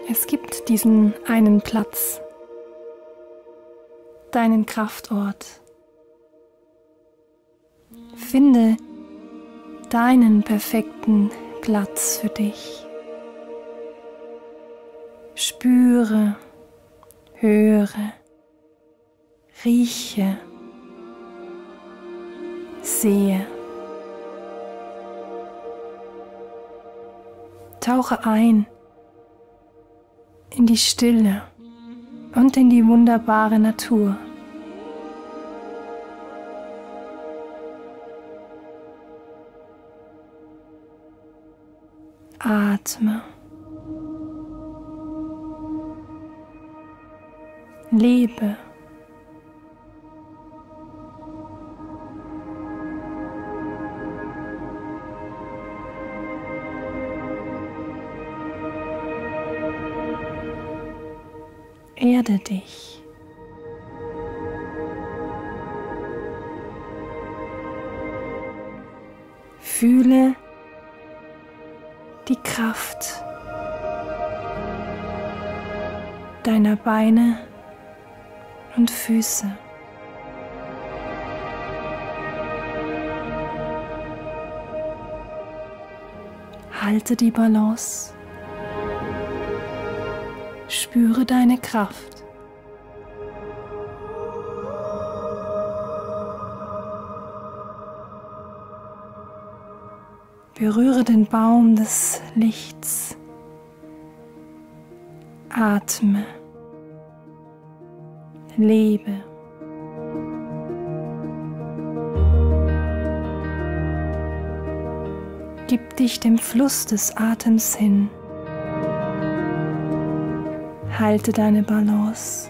Es gibt diesen einen Platz, deinen Kraftort. Finde deinen perfekten Platz für dich. Spüre, höre, rieche, sehe. Tauche ein in die Stille und in die wunderbare Natur. Atme. Lebe. Erde dich. Fühle die Kraft deiner Beine und Füße. Halte die Balance. Spüre deine Kraft. Berühre den Baum des Lichts. Atme. Lebe. Gib dich dem Fluss des Atems hin. Halte deine Balance.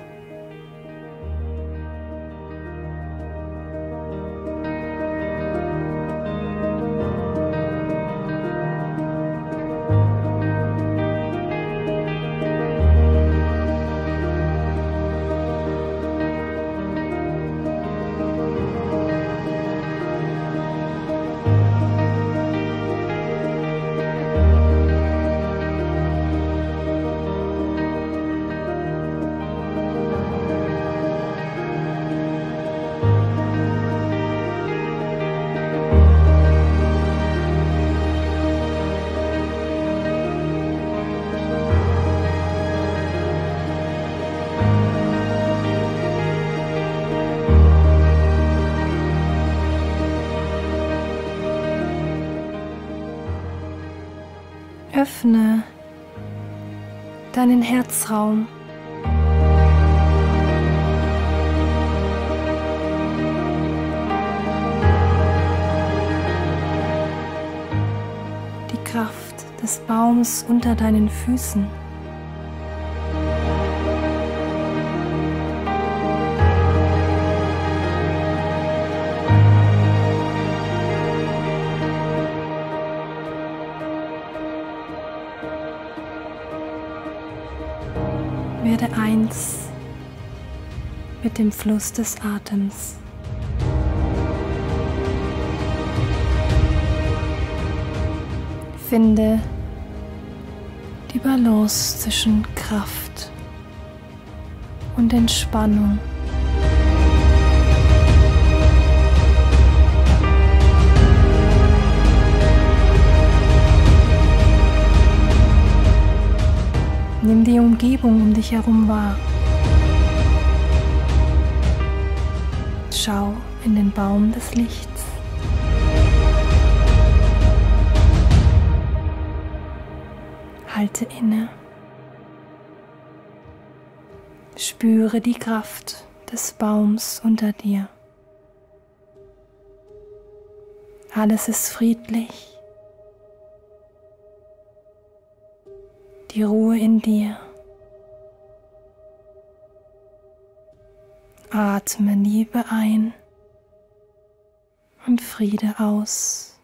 Öffne deinen Herzraum. Die Kraft des Baums unter deinen Füßen. Werde eins mit dem Fluss des Atems. Finde die Balance zwischen Kraft und Entspannung. Nimm die Umgebung um dich herum wahr. Schau in den Baum des Lichts. Halte inne. Spüre die Kraft des Baums unter dir. Alles ist friedlich. Die Ruhe in dir. Atme Liebe ein und Friede aus.